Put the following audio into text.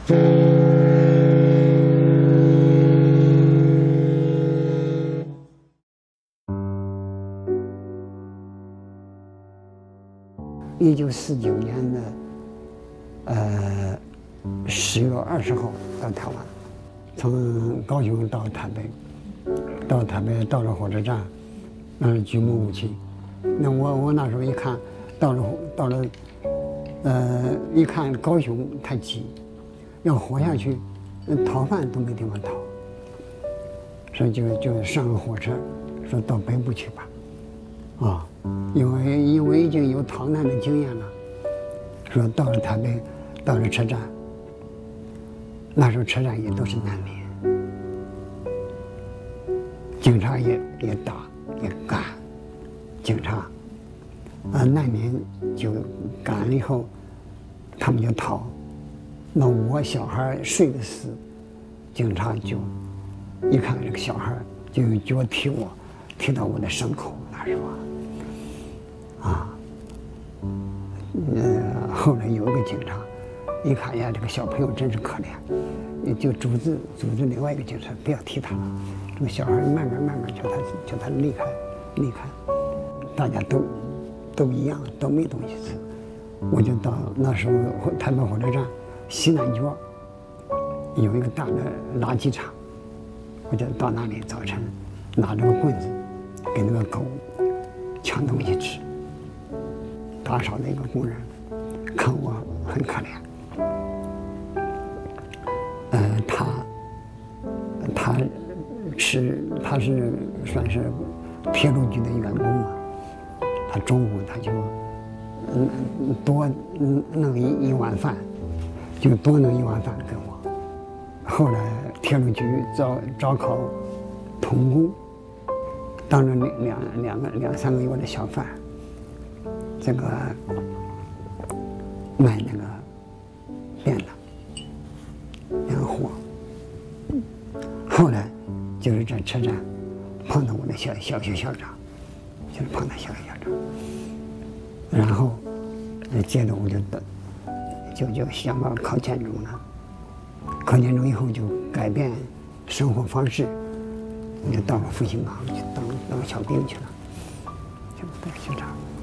1949年的10月20号到台湾，从高雄到台北，到了火车站，那是举目无亲。那我那时候一看，到了一看高雄太挤，要活下去，逃饭都没地方逃，所以就上了火车，说到北部去吧，啊。因为已经有逃难的经验了，说到了台北，到了车站，那时候车站也都是难民，警察也打也赶，警察，难民就赶了以后，他们就逃，那我小孩睡得死，警察就一看这个小孩，就用脚踢到我的伤口，那是吧？后来有一个警察，一看呀，这个小朋友真是可怜，就组织另外一个警察不要踢他了。这个小孩慢慢叫他离开，大家都一样，都没东西吃。我就到那时候台北火车站西南角有一个大的垃圾场，我就到那里早晨拿着个棍子给那个狗抢东西吃。打扫的一个工人看我很可怜，他是算是铁路局的员工嘛，他中午他就多弄一碗饭，就多弄一碗饭给我。后来铁路局招考童工，当了两三个月的小贩。这个卖那个便当货，后来就是在车站碰到我的小学校长，就是碰到小学校长，然后接着我就想到考建中了，考建中以后就改变生活方式，我就到了复兴岗去当小兵去了，就当学长。